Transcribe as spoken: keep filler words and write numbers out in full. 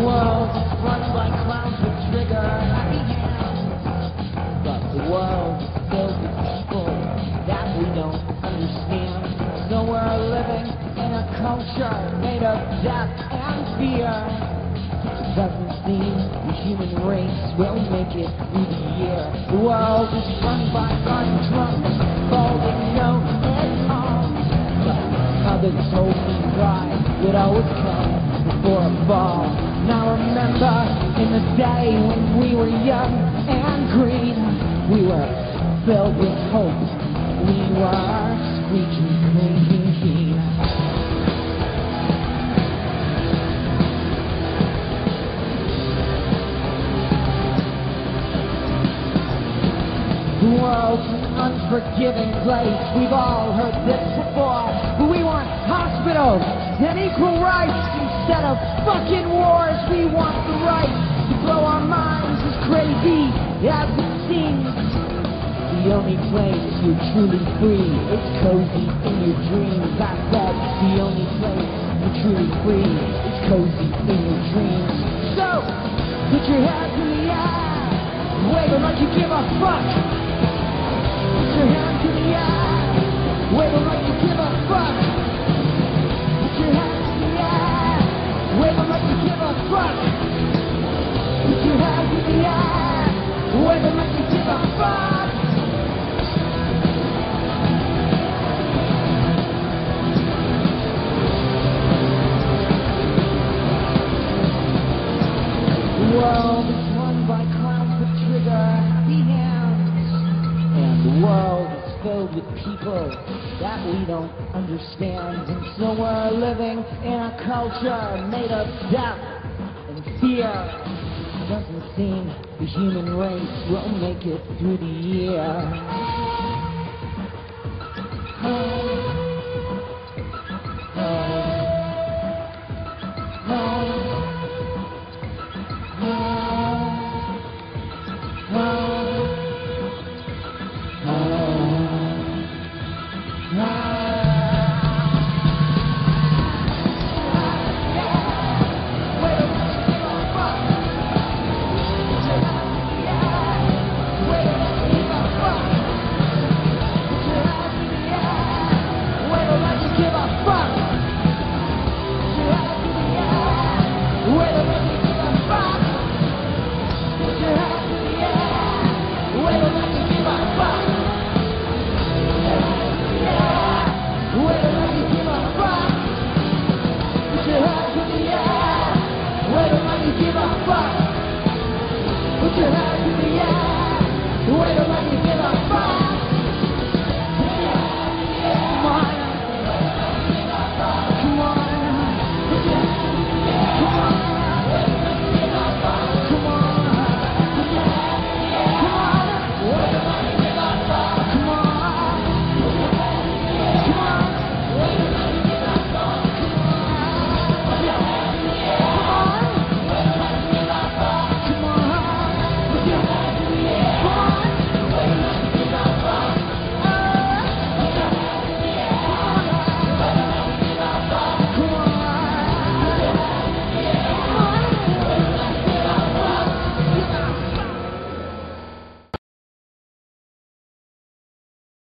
world is run by clowns with trigger happy hands, but the world is filled with people that we don't understand. So we're living in a culture made of death and fear. It doesn't seem the human race will make it through the year. The world is run by undrunk, balding no head arms, but others told me pride would always come before a fall. Now remember, in the day when we were young and green, we were filled with hope. We were screeching clean. The world's an unforgiving place. We've all heard this before. But we want hospitals and equal rights instead of fucking wars. We want the right to blow our minds as crazy as it seems. The only place you're truly free is cozy in your dreams. I said the only place you're truly free is cozy in your dreams. So, put your hands in the air, wave them like you give a fuck. Put your hands in the air, wave them like you give a fuck. Put your hands in the air, wave them like you give a fuck. Put your hands in the air, wave them like you give a fuck. The world is run by clowns with trigger happy hands, and the world is filled with people that we don't understand. And so we're living in a culture made of death and fear. It doesn't seem the human race will make it through the year. Oh. Give up.